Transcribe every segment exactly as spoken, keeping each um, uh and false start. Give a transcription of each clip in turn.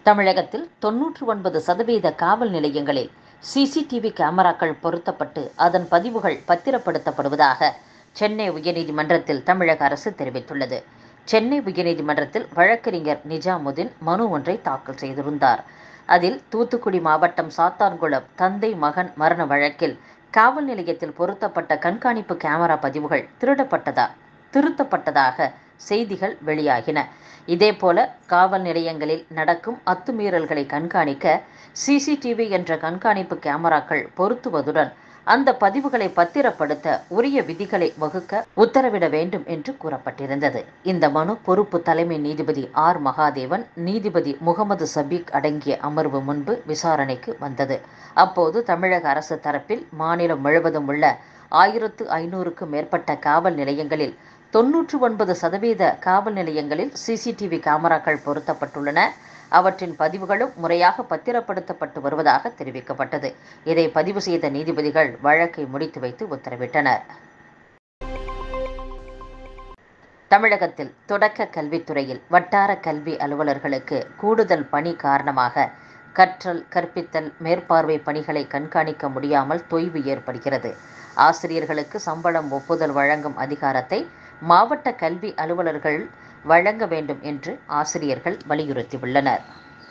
தமிழகத்தில் தொன்னூற்று ஒன்பது சதவீத காவல் நிலையங்களில் சிசிடிவி கேமராக்கள் பொருத்தப்பட்டு அதன் பதிவுகள் பத்திரப்படுத்தப்படுவதாக சென்னை உயர்நீதிமன்றத்தில் தமிழக அரசு தெரிவித்துள்ளது. சென்னை உயர்நீதிமன்றத்தில் வழக்கறிஞர் நிஜாமுதீன் மனு ஒன்றை தாக்கல் செய்திருந்தார். அதில் தூத்துக்குடி மாவட்டம் சாத்தான்குளம் தந்தை மகன் மரண வழக்கில் காவல் நிலையத்தில் பொருத்தப்பட்ட கண்காணிப்பு கேமரா பதிவுகள் திருடப்பட்டதா திருத்தப்பட்டதாக செய்திகள் வெளியாகின. இதேபோல காவல் நிலையங்களில் நடக்கும் அத்துமீறல்களை கண்காணிக்க சிசிடிவி என்ற கண்காணிப்பு கேமராக்கள் பொருத்துவதுடன் அந்த பதிவுகளை பத்திரப்படுத்த உரிய விதிகளை வகுக்க உத்தரவிட வேண்டும் என்று கூறப்பட்டிருந்தது. இந்த மனு பொறுப்பு தலைமை நீதிபதி ஆர் மகாதேவன், நீதிபதி முகமது சபீக் அடங்கிய அமர்வு முன்பு விசாரணைக்கு வந்தது. அப்போது தமிழக அரசு தரப்பில் மாநிலம் முழுவதும் உள்ள ஆயிரத்து ஐநூறுக்கும் மேற்பட்ட காவல் நிலையங்களில் தொன்னூற்று ஒன்பது சதவீத காவல் நிலையங்களில் சிசிடிவி கேமராக்கள் பொருத்தப்பட்டுள்ளன. அவற்றின் பதிவுகளும் முறையாக பத்திரப்படுத்தப்பட்டு வருவதாக தெரிவிக்கப்பட்டது. இதை பதிவு செய்த நீதிபதிகள் வழக்கை முடித்து வைத்து உத்தரவிட்டனர். தமிழகத்தில் தொடக்க கல்வித்துறையில் வட்டார கல்வி அலுவலர்களுக்கு கூடுதல் பணி காரணமாக கற்றல், கற்பித்தல், மேற்பார்வை பணிகளை கண்காணிக்க முடியாமல் தொய்வு ஏற்படுகிறது. ஆசிரியர்களுக்கு சம்பளம் ஒப்புதல் வழங்கும் அதிகாரத்தை மாவட்ட கல்வி அலுவலர்கள் வழங்க வேண்டும் என்று ஆசிரியர்கள் வலியுறுத்தியுள்ளனர்.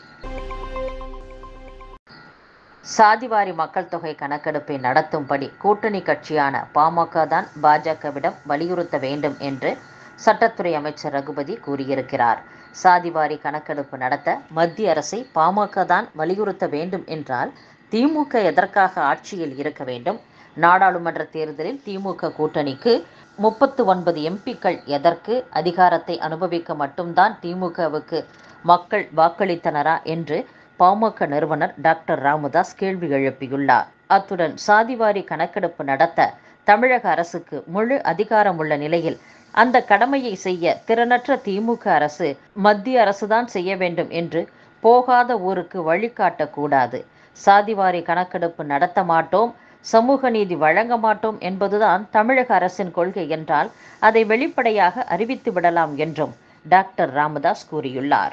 சாதிவாரி மக்கள் தொகை கணக்கெடுப்பை நடத்தும்படி கூட்டணி கட்சியான பாமக தான் பாஜகவிடம் வலியுறுத்த வேண்டும் என்று சட்டத்துறை அமைச்சர் ரகுபதி கூறியிருக்கிறார். சாதிவாரி கணக்கெடுப்பு நடத்த மத்திய அரசை பாமக தான் வலியுறுத்த வேண்டும் என்றால் திமுக எதற்காக ஆட்சியில் இருக்க வேண்டும்? நாடாளுமன்ற தேர்தலில் திமுக கூட்டணிக்கு முப்பத்து ஒன்பது எம்பிக்கள் எதற்கு? அதிகாரத்தை அனுபவிக்க மட்டும்தான் திமுகவுக்கு மக்கள் வாக்களித்தனரா என்று பாமக நிறுவனர் டாக்டர் ராமதாஸ் கேள்வி எழுப்பியுள்ளார். அத்துடன் சாதிவாரி கணக்கெடுப்பு நடத்த தமிழக அரசுக்கு முழு அதிகாரம் உள்ள நிலையில் அந்த கடமையை செய்ய திறனற்ற திமுக அரசு மத்திய அரசுதான் செய்ய வேண்டும் என்று போகாத ஊருக்கு வழிகாட்டக்கூடாது. சாதிவாரி கணக்கெடுப்பு நடத்த மாட்டோம், சமூக நீதி வழங்க மாட்டோம் என்பதுதான் தமிழக அரசின் கொள்கை என்றால் அதை வெளிப்படையாக அறிவித்து விடலாம் என்றும் டாக்டர் ராமதாஸ் கூறியுள்ளார்.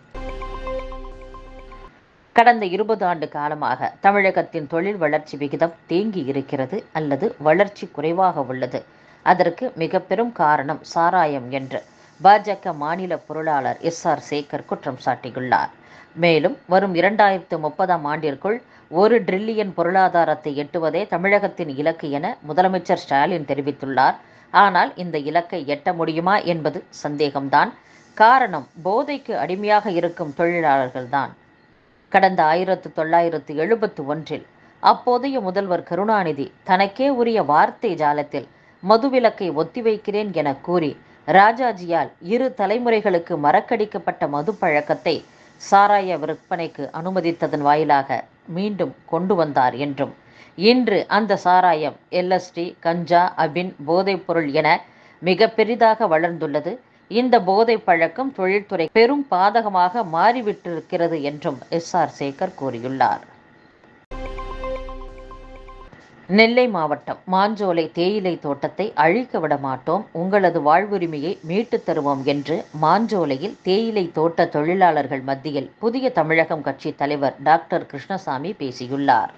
கடந்த இருபது ஆண்டு காலமாக தமிழகத்தின் தொழில் வளர்ச்சி விகிதம் தேங்கி இருக்கிறது அல்லது வளர்ச்சி குறைவாக உள்ளது. அதற்கு மிக பெரும் காரணம் சாராயம் என்று பாஜக மாநில பொருளாளர் எஸ் ஆர் சேகர் குற்றம் சாட்டியுள்ளார். மேலும் வரும் இரண்டாயிரத்து முப்பதாம் ஆண்டிற்குள் ஒரு டிரில்லியன் பொருளாதாரத்தை எட்டுவதே தமிழகத்தின் இலக்கு என முதலமைச்சர் ஸ்டாலின் தெரிவித்துள்ளார். ஆனால் இந்த இலக்கை எட்ட முடியுமா என்பது சந்தேகம்தான். காரணம், போதைக்கு அடிமையாக இருக்கும் தொழிலாளர்கள்தான். கடந்த ஆயிரத்து தொள்ளாயிரத்து எழுபத்து ஒன்றில் அப்போதைய முதல்வர் கருணாநிதி தனக்கே உரிய வார்த்தை ஜாலத்தில் மதுவிலக்கை ஒத்திவைக்கிறேன் என கூறி ராஜாஜியால் இரு தலைமுறைகளுக்கு மறக்கடிக்கப்பட்ட மது பழக்கத்தை சாராய விற்பனைக்கு அனுமதித்ததன் வாயிலாக மீண்டும் கொண்டு வந்தார் என்றும், இன்று அந்த சாராயம் எல்எஸ்டி, கஞ்சா, அபின் போதைப்பொருள் என மிக பெரிதாக வளர்ந்துள்ளது. இந்த போதை பழக்கம் தொழில்துறை பெரும் பாதகமாக மாறிவிட்டிருக்கிறது என்றும் எஸ் ஆர் சேகர் கூறியுள்ளார். நெல்லை மாவட்டம் மாஞ்சோலை தேயிலை தோட்டத்தை அழிக்க விட மாட்டோம், உங்களது வாழ்வுரிமையை மீட்டுத் தருவோம் என்று மாஞ்சோலையில் தேயிலை தோட்ட தொழிலாளர்கள் மத்தியில் புதிய தமிழகம் கட்சி தலைவர் டாக்டர் கிருஷ்ணசாமி பேசியுள்ளார்.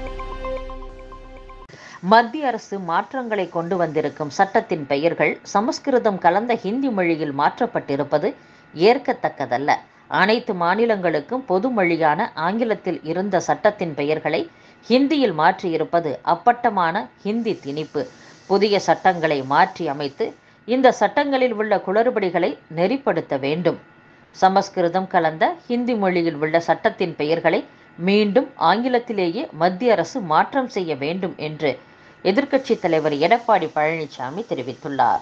மத்திய அரசு மாற்றங்களை கொண்டு வந்திருக்கும் சட்டத்தின் பெயர்கள் சமஸ்கிருதம் கலந்த ஹிந்தி மொழியில் மாற்றப்பட்டிருப்பது ஏற்கத்தக்கதல்ல. அனைத்து மாநிலங்களுக்கும் பொது மொழியான ஆங்கிலத்தில் இருந்த சட்டத்தின் பெயர்களை ஹிந்தியில் மாற்றியிருப்பது அப்பட்டமான ஹிந்தி திணிப்பு. புதிய சட்டங்களை மாற்றி அமைத்து இந்த சட்டங்களில் உள்ள குளறுபடிகளை நெறிப்படுத்த வேண்டும். சமஸ்கிருதம் கலந்த ஹிந்தி மொழியில் உள்ள சட்டத்தின் பெயர்களை மீண்டும் ஆங்கிலத்திலேயே மத்திய அரசு மாற்றம் செய்ய வேண்டும் என்று எதிர்க்கட்சித் தலைவர் எடப்பாடி பழனிசாமி தெரிவித்துள்ளார்.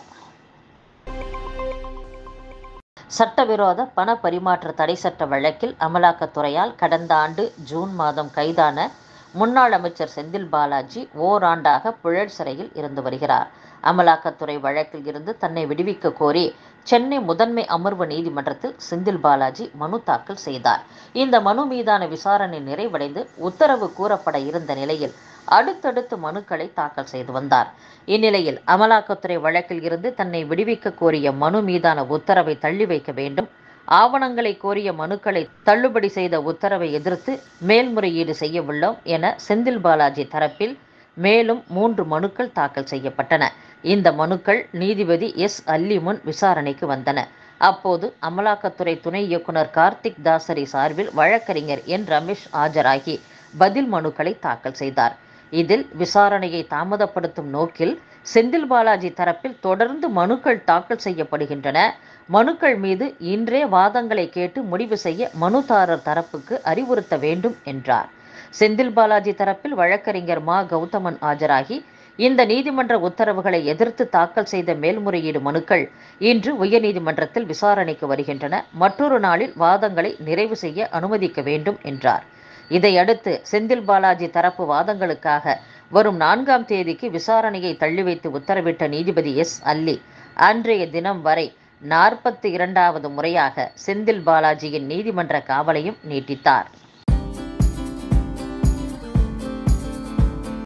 சட்டவிரோத பண பரிமாற்ற தடை சட்ட வழக்கில் அமலாக்கத்துறையால் கடந்த ஆண்டு ஜூன் மாதம் கைதான முன்னாள் அமைச்சர் செந்தில் பாலாஜி ஓராண்டாக புழல் சிறையில் இருந்து வருகிறார். அமலாக்கத்துறை வழக்கில் இருந்து தன்னை விடுவிக்க கோரி சென்னை முதன்மை அமர்வு நீதிமன்றத்தில் செந்தில் பாலாஜி மனு தாக்கல் செய்தார். இந்த மனு மீதான விசாரணை நிறைவடைந்து உத்தரவு கூறப்பட இருந்த நிலையில் அடுத்தடுத்து மனுக்களை தாக்கல் செய்து வந்தார். இந்நிலையில் அமலாக்கத்துறை வழக்கில் இருந்து தன்னை விடுவிக்க கோரிய மனு மீதான உத்தரவை தள்ளி வைக்க வேண்டும், ஆவணங்களை கோரிய மனுக்களை தள்ளுபடி செய்த உத்தரவை எதிர்த்து மேல்முறையீடு செய்ய உள்ளோம் என செந்தில் பாலாஜி தரப்பில் மேலும் மூன்று மனுக்கள் தாக்கல் செய்யப்பட்டன. இந்த மனுக்கள் நீதிபதி எஸ் அல்லி முன் விசாரணைக்கு வந்தன. அப்போது அமலாக்கத்துறை துணை இயக்குனர் கார்த்திக் தாசரி சார்பில் வழக்கறிஞர் என் ரமேஷ் ஆஜராகி பதில் மனுக்களை தாக்கல் செய்தார். இதில் விசாரணையை தாமதப்படுத்தும் நோக்கில் செந்தில் பாலாஜி தரப்பில் தொடர்ந்து மனுக்கள் தாக்கல் செய்யப்படுகின்றன. மனுக்கள் மீது இன்றே வாதங்களை கேட்டு முடிவு செய்ய மனுதாரர் தரப்புக்கு அறிவுறுத்த வேண்டும் என்றார். செந்தில் பாலாஜி தரப்பில் வழக்கறிஞர் மா கௌதமன் ஆஜராகி இந்த நீதிமன்ற உத்தரவுகளை எதிர்த்து தாக்கல் செய்த மேல்முறையீடு மனுக்கள் இன்று உயர்நீதிமன்றத்தில் விசாரணைக்கு வருகின்றன. மற்றொரு நாளில் வாதங்களை நிறைவு செய்ய அனுமதிக்க வேண்டும் என்றார். இதையடுத்து செந்தில் பாலாஜி தரப்பு வாதங்களுக்காக வரும் நான்காம் தேதிக்கு விசாரணையை தள்ளி வைத்து உத்தரவிட்ட நீதிபதி எஸ் அல்லி அன்றைய தினம் வரை நாற்பத்தி இரண்டாவது முறையாக செந்தில் பாலாஜியின் நீதிமன்ற காவலையும் நீட்டித்தார்.